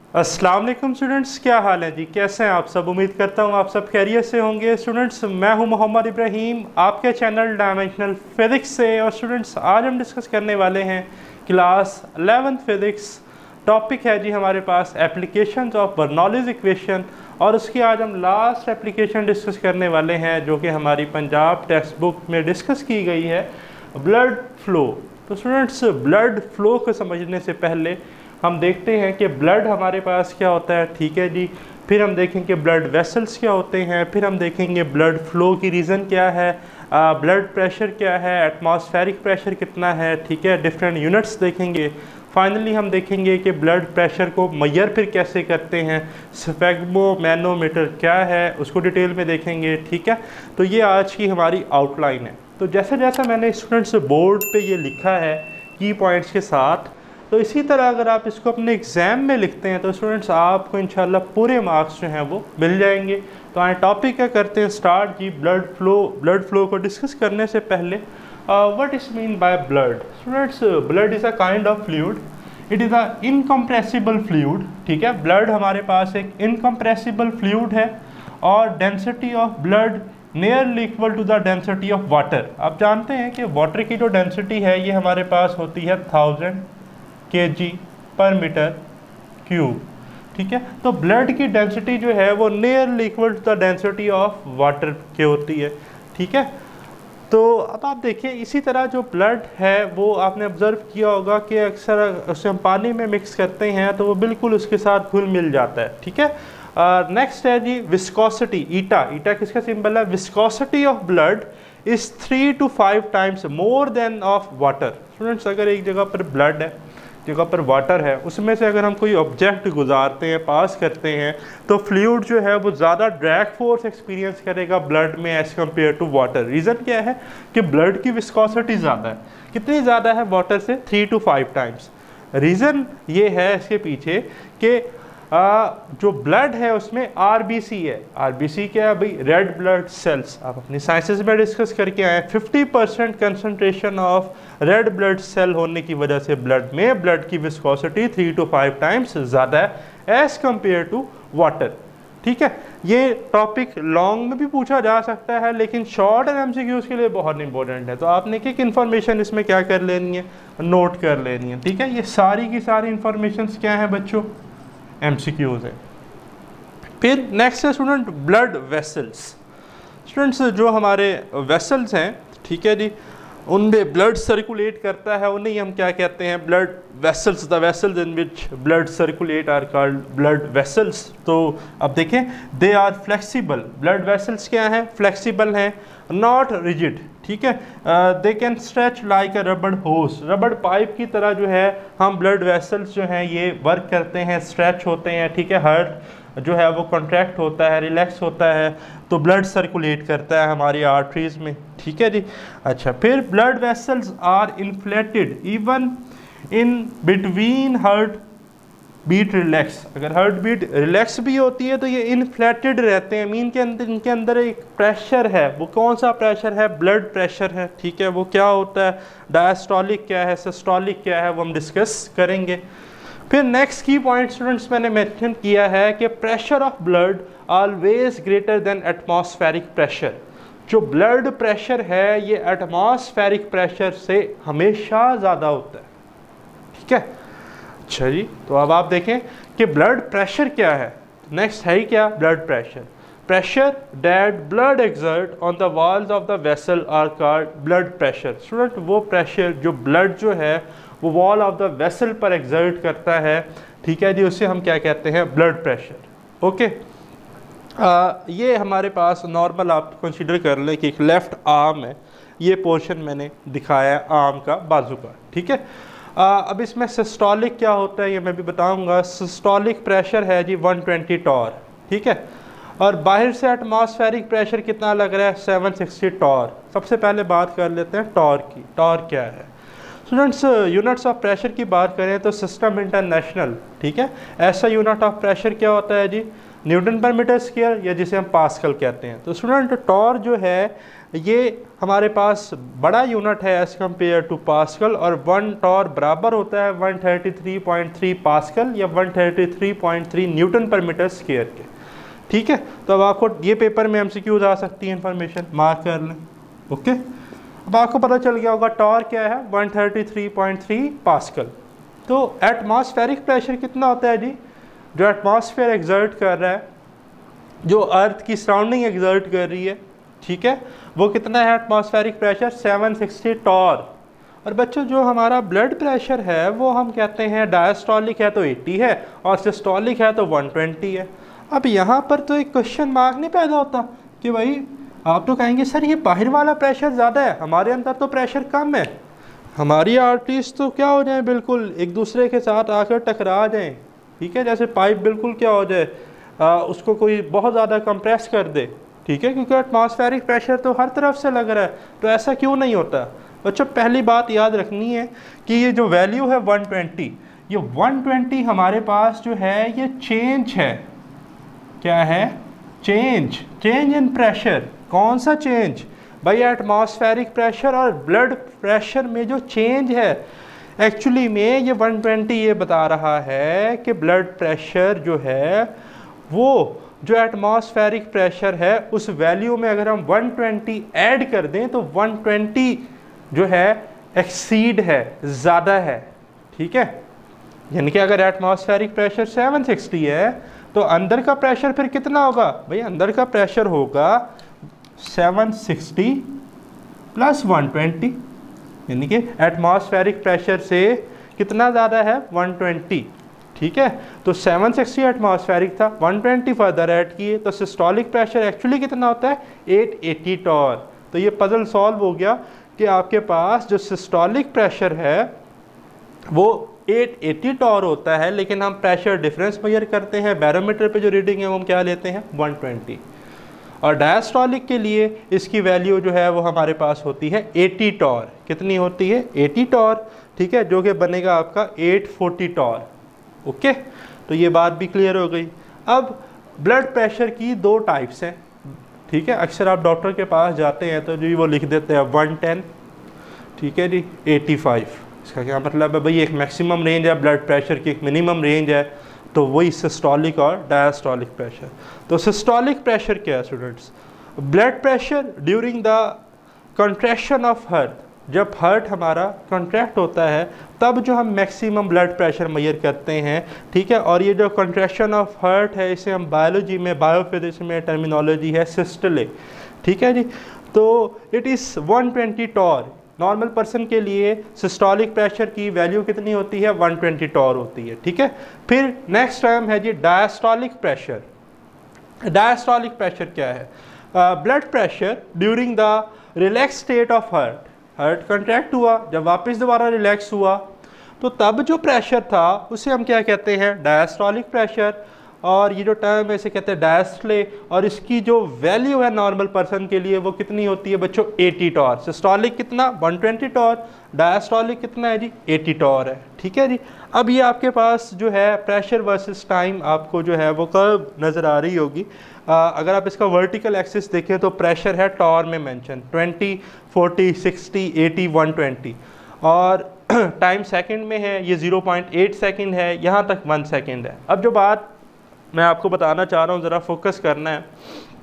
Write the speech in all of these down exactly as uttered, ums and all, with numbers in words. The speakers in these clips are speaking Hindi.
अस्सलाम वालेकुम स्टूडेंट्स, क्या हाल है जी? कैसे हैं आप सब? उम्मीद करता हूँ आप सब खैरियत से होंगे। स्टूडेंट्स, मैं हूँ मोहम्मद इब्राहिम आपके चैनल डायमेंशनल फिज़िक्स से। और स्टूडेंट्स, आज हम डिस्कस करने वाले हैं क्लास इलेवेंथ फिज़िक्स। टॉपिक है जी हमारे पास एप्लीकेशंस ऑफ बर्नौलीज़ इक्वेशन, और उसकी आज हम लास्ट एप्लीकेशन डिस्कस करने वाले हैं जो कि हमारी पंजाब टेक्स्ट बुक में डिस्कस की गई है, ब्लड फ्लो। तो स्टूडेंट्स, ब्लड फ्लो को समझने से पहले हम देखते हैं कि ब्लड हमारे पास क्या होता है, ठीक है जी। फिर हम देखेंगे ब्लड वेसल्स क्या होते हैं, फिर हम देखेंगे ब्लड फ्लो की रीज़न क्या है, ब्लड प्रेशर क्या है, एटमॉस्फेरिक प्रेशर कितना है, ठीक है, डिफरेंट यूनिट्स देखेंगे। फाइनली हम देखेंगे कि ब्लड प्रेशर को मेजर फिर कैसे करते हैं, स्फेग्मोमैनोमीटर क्या है, उसको डिटेल में देखेंगे, ठीक है। तो ये आज की हमारी आउटलाइन है। तो जैसे जैसा मैंने स्टूडेंट्स बोर्ड पे ये लिखा है की पॉइंट्स के साथ, तो इसी तरह अगर आप इसको अपने एग्ज़ाम में लिखते हैं तो स्टूडेंट्स आपको इंशाल्लाह पूरे मार्क्स जो हैं वो मिल जाएंगे। तो आए टॉपिक क्या करते हैं स्टार्ट जी। ब्लड फ्लो ब्लड फ्लो को डिस्कस करने से पहले what is mean by blood? Students, blood is a kind of fluid, it is a incompressible fluid, ठीक है। ब्लड हमारे पास एक इनकम्प्रेसिबल फ्लूइड है और density of blood nearly equal to the density of water. आप जानते हैं कि वाटर की जो डेंसिटी है ये हमारे पास होती है थाउजेंड के जी पर मीटर क्यूब, ठीक है। तो ब्लड की डेंसिटी जो है वो nearly equal to the density of water के होती है, ठीक है। तो अब आप देखिए इसी तरह जो ब्लड है वो आपने ऑब्जर्व किया होगा कि अक्सर उसे हम पानी में मिक्स करते हैं तो वो बिल्कुल उसके साथ घुल मिल जाता है, ठीक है। नेक्स्ट uh, है जी विस्कोसिटी। ईटा ईटा किसका सिंबल है? Viscosity of blood is three to five times more than of water. Students, अगर एक जगह पर ब्लड है, जगह पर वाटर है, उसमें से अगर हम कोई ऑब्जेक्ट गुजारते हैं, पास करते हैं, तो फ्लूइड जो है वो ज़्यादा ड्रैग फोर्स एक्सपीरियंस करेगा ब्लड में as compare to water. Reason क्या है कि ब्लड की विस्कोसिटी ज़्यादा है। कितनी ज़्यादा है वाटर से? Three to five times. Reason ये है इसके पीछे कि आ, जो ब्लड है उसमें आरबीसी है। आरबीसी क्या है भाई? Red blood cells. आप अपनी साइंसेस में डिस्कस करके आए, fifty percent concentration of red blood cell होने की वजह से ब्लड में ब्लड की viscosity three to five times ज़्यादा है एज़ कम्पेयर टू वाटर, ठीक है। ये टॉपिक लॉन्ग में भी पूछा जा सकता है लेकिन शॉर्ट एंड एमसीक्यूज़ के लिए बहुत इंपॉर्टेंट है। तो आपने एक इन्फॉर्मेशन इसमें क्या कर लेनी है, नोट कर लेनी है, ठीक है। ये सारी की सारी इन्फॉर्मेशन क्या है बच्चों? एमसीक्यूज़ है। फिर नेक्स्ट है स्टूडेंट ब्लड वेसल्स। स्टूडेंट्स, जो हमारे वेसल्स हैं, ठीक है जी, उनमें ब्लड सर्कुलेट करता है, उन्हें हम क्या कहते हैं? Blood vessels. The vessels in which blood circulate are called blood vessels. तो अब देखें, they are flexible. Blood vessels क्या हैं? फ्लेक्सिबल हैं, नॉट रिजिड, ठीक है। They can stretch like a rubber hose. रबड़ पाइप की तरह जो है हम ब्लड वेसल्स जो हैं ये वर्क करते हैं, स्ट्रेच होते हैं, ठीक है। हार्ट जो है वो कॉन्ट्रैक्ट होता है, रिलैक्स होता है, तो ब्लड सर्कुलेट करता है हमारी आर्टरीज में, ठीक है जी। अच्छा, फिर blood vessels are inflated even in between heart beat relax. अगर हार्ट बीट रिलैक्स भी होती है तो ये इन्फ्लेटेड रहते हैं। मीन के अंदर इनके अंदर एक प्रेशर है। वो कौन सा प्रेशर है? ब्लड प्रेशर है, ठीक है। वो क्या होता है? डायस्टोलिक क्या है, सिस्टोलिक क्या है, वो हम डिस्कस करेंगे। फिर नेक्स्ट की पॉइंट स्टूडेंट्स मैंने मेंशन किया है कि pressure of blood always greater than atmospheric pressure. जो ब्लड प्रेशर है ये एटमॉस्फेरिक प्रेशर से हमेशा ज़्यादा होता है, ठीक है। अच्छा जी, तो अब आप देखें कि ब्लड प्रेशर क्या है। नेक्स्ट है ही क्या? Blood pressure. Pressure that blood exert on the walls of the vessel are called blood pressure. Student, वो प्रेशर जो ब्लड जो है वो वॉल ऑफ द वेसल पर एक्सर्ट करता है, ठीक है जी, उसे हम क्या कहते हैं? Blood pressure. ओके, आ, ये हमारे पास नॉर्मल आप कंसीडर कर लें कि एक लेफ़्ट आर्म है, ये पोर्शन मैंने दिखाया है आर्म का, बाजू का, ठीक है। आ, अब इसमें सिस्टोलिक क्या होता है ये मैं भी बताऊंगा। सिस्टोलिक प्रेशर है जी वन ट्वेंटी टॉर, ठीक है। और बाहर से एटमॉस्फेरिक प्रेशर कितना लग रहा है? Seven sixty torr. सबसे पहले बात कर लेते हैं टॉर की। टॉर क्या है? स्टूडेंट्स, यूनिट्स ऑफ प्रेशर की बात करें तो सिस्टम इंटरनेशनल, ठीक है, ऐसा यूनिट ऑफ प्रेशर क्या होता है जी? न्यूटन पर मीटर स्क्वायर, या जिसे हम पास्कल कहते हैं। तो स्टूडेंट, टॉर जो है ये हमारे पास बड़ा यूनिट है एज़ कम्पेयर टू पास्कल, और वन टॉर बराबर होता है one thirty three point three pascal या one thirty three point three newton per metre square के। ठीक है, तो अब आपको ये पेपर में एमसीक्यूज आ सकती है, इन्फॉर्मेशन मार्क कर लें। ओके, अब आपको पता चल गया होगा टॉर क्या है, one thirty three point three pascal. तो एटमॉस्फेरिक प्रेशर कितना होता है जी, जो एटमॉस्फेयर एग्जर्ट कर रहा है, जो अर्थ की सराउंडिंग एग्जर्ट कर रही है, ठीक है, वो कितना है atmospheric pressure, seven sixty torr. और बच्चों जो हमारा ब्लड प्रेशर है वो हम कहते हैं डायस्टोलिक है तो एटी है और सिस्टोलिक है तो वन ट्वेंटी है। अब यहाँ पर तो एक क्वेश्चन मार्क नहीं पैदा होता कि भाई आप तो कहेंगे सर ये बाहर वाला प्रेशर ज़्यादा है, हमारे अंदर तो प्रेशर कम है, हमारी आर्टरीज तो क्या हो जाए, बिल्कुल एक दूसरे के साथ आकर टकरा जाएं। ठीक है, जैसे पाइप बिल्कुल क्या हो जाए, आ, उसको कोई बहुत ज़्यादा कंप्रेस कर दे। ठीक है, क्योंकि एटमॉस्फेरिक प्रेशर तो हर तरफ से लग रहा है, तो ऐसा क्यों नहीं होता। बच्चों पहली बात याद रखनी है कि ये जो वैल्यू है वन ट्वेंटी, ये वन ट्वेंटी हमारे पास जो है ये चेंज है, क्या है, चेंज, चेंज इन प्रेशर। कौन सा चेंज भाई, एटमॉस्फेरिक प्रेशर और ब्लड प्रेशर में जो चेंज है, एक्चुअली में ये वन ट्वेंटी ये बता रहा है कि ब्लड प्रेशर जो है वो जो एटमॉस्फेरिक प्रेशर है उस वैल्यू में अगर हम वन ट्वेंटी ऐड कर दें तो वन ट्वेंटी जो है एक्सीड है, ज़्यादा है। ठीक है, यानी कि अगर एटमॉस्फेरिक प्रेशर सेवन सिक्सटी है तो अंदर का प्रेशर फिर कितना होगा भाई, अंदर का प्रेशर होगा seven sixty plus one twenty, यानी कि एटमॉस्फेरिक प्रेशर से कितना ज़्यादा है, वन ट्वेंटी। ठीक है, तो सेवन सिक्सटी एटमॉस्फेरिक था, वन ट्वेंटी फर्दर ऐड किए तो सिस्टोलिक प्रेशर एक्चुअली कितना होता है, एट एटी टॉर। तो ये पजल सॉल्व हो गया कि आपके पास जो सिस्टोलिक प्रेशर है वो एट एटी टॉर होता है, लेकिन हम प्रेशर डिफरेंस मेजर करते हैं, बैरोमीटर पे जो रीडिंग है वो हम क्या लेते हैं, वन ट्वेंटी। और डायस्टोलिक के लिए इसकी वैल्यू जो है वो हमारे पास होती है एटी टॉर। कितनी होती है, एटी टॉर। ठीक है, जो कि बनेगा आपका एट फोर्टी टॉर। ओके, तो ये बात भी क्लियर हो गई। अब ब्लड प्रेशर की दो टाइप्स हैं। ठीक है, अक्सर आप डॉक्टर के पास जाते हैं तो जी वो लिख देते हैं वन टेन, ठीक है जी, एटी फाइव। इसका क्या मतलब है भाई, एक मैक्सिमम रेंज है ब्लड प्रेशर की, एक मिनिमम रेंज है, तो वही सिस्टोलिक और डायस्टोलिक प्रेशर। तो सिस्टोलिक प्रेशर क्या है students, blood pressure during the contraction of heart, जब हार्ट हमारा कंट्रैक्ट होता है तब जो हम मैक्सिमम ब्लड प्रेशर मेजर करते हैं। ठीक है, और ये जो कंट्रैक्शन ऑफ हार्ट है इसे हम बायोलॉजी में, बायोफिजिक्स में टर्मिनोलॉजी है सिस्टोलिक। ठीक है जी, तो it is one twenty torr. Normal person के लिए सिस्टोलिक प्रेशर की वैल्यू कितनी होती है, वन ट्वेंटी टॉर होती है। ठीक है, फिर नेक्स्ट टर्म है जी डायस्टोलिक प्रेशर। डायस्टोलिक प्रेशर क्या है, blood pressure during the relax state of heart. Heart contract हुआ, जब वापस दोबारा रिलैक्स हुआ तो तब जो प्रेशर था उसे हम क्या कहते हैं, डायस्टोलिक प्रेशर। और ये जो टर्म है इसे कहते हैं डायस्टले, और इसकी जो वैल्यू है नॉर्मल पर्सन के लिए वो कितनी होती है बच्चों, एटी टॉर। सिस्टोलिक कितना, वन ट्वेंटी टॉर, डायस्टोलिक कितना है जी, एटी टॉर है। ठीक है जी, अब ये आपके पास जो है प्रेशर वर्सेस टाइम आपको जो है वो कर्व नज़र आ रही होगी। आ, अगर आप इसका वर्टिकल एक्सिस देखें तो प्रेशर है टॉर में mention, twenty, forty, sixty, eighty, one twenty, और टाइम सेकंड में है, ये ज़ीरो पॉइंट एट सेकंड है, यहाँ तक वन सेकंड है। अब जो बात मैं आपको बताना चाह रहा हूँ, ज़रा फोकस करना है।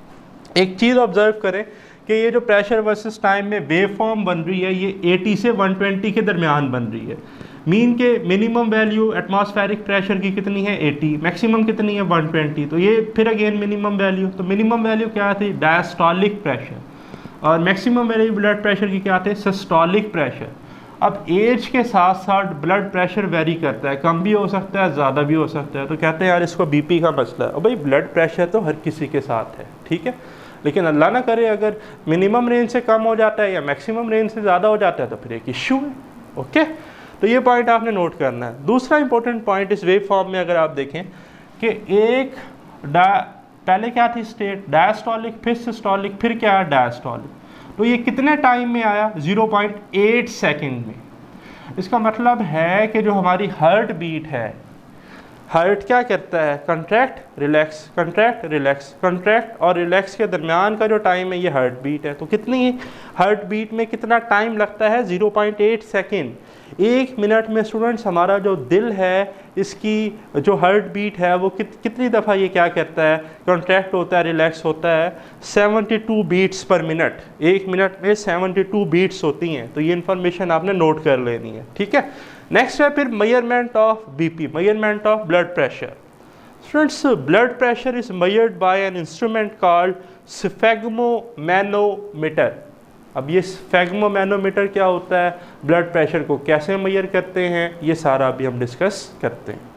एक चीज़ ऑब्जर्व करें कि ये जो प्रेशर वर्सेस टाइम में वेव फॉर्म बन रही है ये एटी से वन ट्वेंटी के दरमियान बन रही है। मीन के मिनिमम वैल्यू एटमॉस्फेरिक प्रेशर की कितनी है, एटी, मैक्सिमम कितनी है, वन ट्वेंटी। तो ये फिर अगेन मिनिमम वैल्यू, तो मिनिमम वैल्यू क्या थी, डायस्टोलिक प्रेशर, और मैक्सिमम वैल्यू ब्लड प्रेशर की क्या थे, सिस्टोलिक प्रेशर। अब एज के साथ साथ ब्लड प्रेशर वेरी करता है, कम भी हो सकता है, ज़्यादा भी हो सकता है। तो कहते हैं यार इसको बीपी का मसला है। और भाई ब्लड प्रेशर तो हर किसी के साथ है, ठीक है, लेकिन अल्लाह ना करे अगर मिनिमम रेंज से कम हो जाता है या मैक्सिमम रेंज से ज़्यादा हो जाता है तो फिर एक इशू है। ओके, तो ये पॉइंट आपने नोट करना है। दूसरा इंपॉर्टेंट पॉइंट इस वेव फॉर्म में अगर आप देखें कि एक डा पहले क्या थी स्टेट, डायस्टोलिक, फिर सिस्टोलिक, फिर क्या है डायस्टोलिक। तो ये कितने टाइम में आया, ज़ीरो पॉइंट एट सेकंड में। इसका मतलब है कि जो हमारी हार्ट बीट है हार्ट क्या करता है, contract relax, contract relax, contract और रिलैक्स के दरमियान का जो टाइम है ये हार्ट बीट है। तो कितनी हार्ट बीट में कितना टाइम लगता है, ज़ीरो पॉइंट एट सेकेंड। एक मिनट में स्टूडेंट्स हमारा जो दिल है इसकी जो हार्ट बीट है वो कित कितनी दफ़ा ये क्या करता है, कंट्रैक्ट होता है, रिलैक्स होता है, seventy two beats per minute. एक मिनट में सेवेंटी टू बीट्स होती हैं। तो ये इन्फॉर्मेशन आपने नोट कर लेनी है, ठीक है। नेक्स्ट है फिर measurement of BP, measurement of blood pressure. Students, blood pressure is measured by an instrument called sphygmomanometer. अब ये स्फेग्मोमैनोमीटर क्या होता है, ब्लड प्रेशर को कैसे मेजर करते हैं, ये सारा अभी हम डिस्कस करते हैं।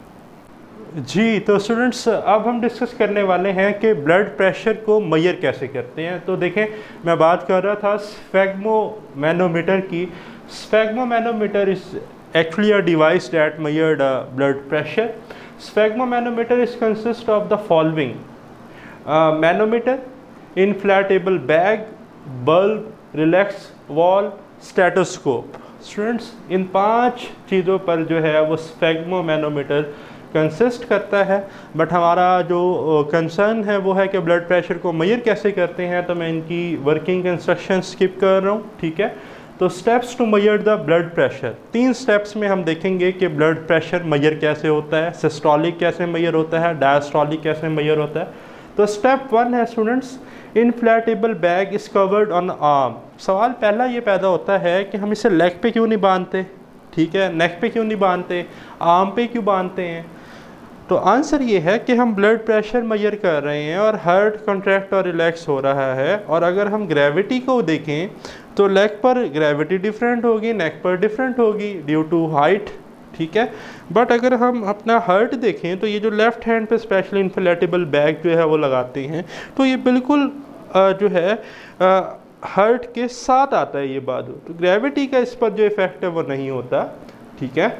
जी तो स्टूडेंट्स, अब हम डिस्कस करने वाले हैं कि ब्लड प्रेशर को मेजर कैसे करते हैं। तो देखें, मैं बात कर रहा था स्फेग्मोमैनोमीटर की। Sphygmomanometer is actually a device that measured uh, blood pressure. Sphygmomanometer is consist of the following: uh, manometer, inflatable bag, bulb, relax valve, stethoscope. Students, इन पांच चीज़ों पर जो है वो स्फेग्मोमैनोमीटर कंसिस्ट करता है। बट हमारा जो कंसर्न है वो है कि ब्लड प्रेशर को मेजर कैसे करते हैं, तो मैं इनकी वर्किंग इंस्ट्रक्शन स्किप कर रहा हूँ, ठीक है। तो steps to measure the blood pressure, तीन स्टेप्स में हम देखेंगे कि ब्लड प्रेशर मेजर कैसे होता है, सिस्टोलिक कैसे मेजर होता है, डायस्टोलिक कैसे मेजर होता है। तो स्टेप वन है students, inflatable bag is covered on arm. सवाल पहला ये पैदा होता है कि हम इसे लेग पे क्यों नहीं बांधते, ठीक है, नेक पे क्यों नहीं बांधते, आर्म पे क्यों बांधते हैं। तो आंसर ये है कि हम ब्लड प्रेशर मेजर कर रहे हैं और हार्ट कॉन्ट्रैक्ट और रिलैक्स हो रहा है। और अगर हम ग्रेविटी को देखें तो लेग पर ग्रेविटी डिफरेंट होगी, नेक पर डिफरेंट होगी ड्यू टू हाइट, ठीक है। बट अगर हम अपना हार्ट देखें तो ये जो लेफ़्ट हैंड पे स्पेशली इन्फ्लेटेबल बैग जो है वो लगाते हैं, तो ये बिल्कुल जो है हार्ट के साथ आता है ये बाजू। तो ग्रेविटी का इस पर जो इफ़ेक्ट है वो नहीं होता, ठीक है।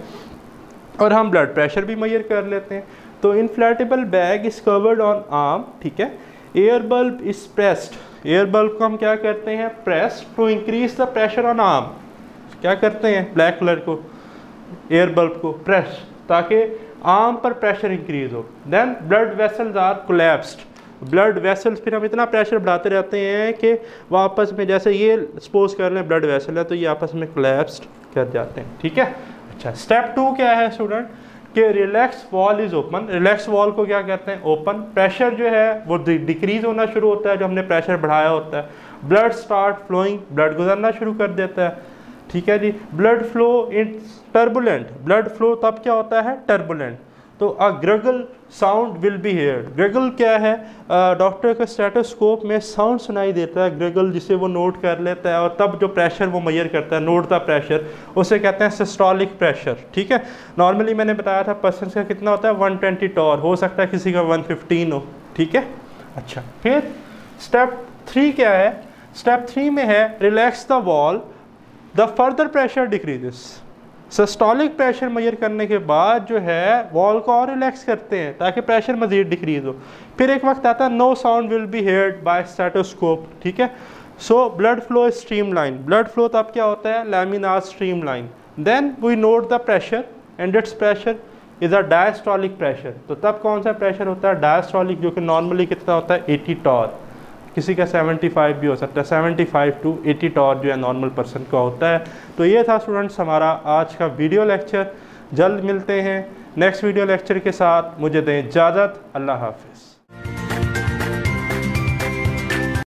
और हम ब्लड प्रेशर भी मेजर कर लेते हैं। तो inflatable bag is covered on arm, ठीक है। Air bulb is pressed, air bulb को हम क्या करते हैं, press to increase the pressure on arm. क्या करते हैं, ब्लैक कलर को, एयर बल्ब को प्रेस ताकि आर्म पर प्रेशर इंक्रीज हो। Then blood vessels are collapsed, blood vessels फिर हम इतना प्रेशर बढ़ाते रहते हैं कि वो आपस में, जैसे ये सपोज कर लें ब्लड वेसल है तो ये आपस में कोलैप्स्ड कर जाते हैं, ठीक है। अच्छा, स्टेप टू क्या है स्टूडेंट, कि relax valve is open. Relax valve को क्या कहते हैं, ओपन। प्रेशर जो है वो डिक्रीज होना शुरू होता है, जो हमने प्रेशर बढ़ाया होता है। ब्लड स्टार्ट फ्लोइंग, ब्लड गुजरना शुरू कर देता है, ठीक है जी। Blood flow in turbulent, blood flow तब क्या होता है, टर्बुलेंट। तो a gurgle sound will be heard. Gurgle क्या है, डॉक्टर के स्टेथोस्कोप में साउंड सुनाई देता है, ग्रगल, जिसे वो नोट कर लेता है और तब जो प्रेशर वो मेजर करता है, नोट द प्रेशर, उसे कहते हैं सिस्टोलिक प्रेशर, ठीक है। नॉर्मली मैंने बताया था पर्सन का कितना होता है, वन ट्वेंटी टॉर, हो सकता है किसी का वन फिफ्टीन हो, ठीक है। अच्छा, फिर स्टेप थ्री क्या है, स्टेप थ्री में है relax the valve, the further pressure decreases. Systolic pressure measure करने के बाद जो है वॉल को और रिलैक्स करते हैं ताकि प्रेशर मजीद डिक्रीज हो। फिर एक वक्त आता है no sound will be heard by stethoscope, ठीक है। So blood flow is streamline, blood flow तब क्या होता है, laminar streamline. Then we note the pressure and its pressure is a diastolic pressure. तो तब कौन सा प्रेशर होता है, डायस्टोलिक, जो कि नॉर्मली कितना होता है, एटी टॉर, किसी का सेवेंटी फाइव भी हो सकता है, seventy five to eighty torr जो है नॉर्मल पर्सन का होता है। तो ये था स्टूडेंट्स हमारा आज का वीडियो लेक्चर। जल्द मिलते हैं नेक्स्ट वीडियो लेक्चर के साथ, मुझे दें इजाज़त, अल्लाह हाफिज़।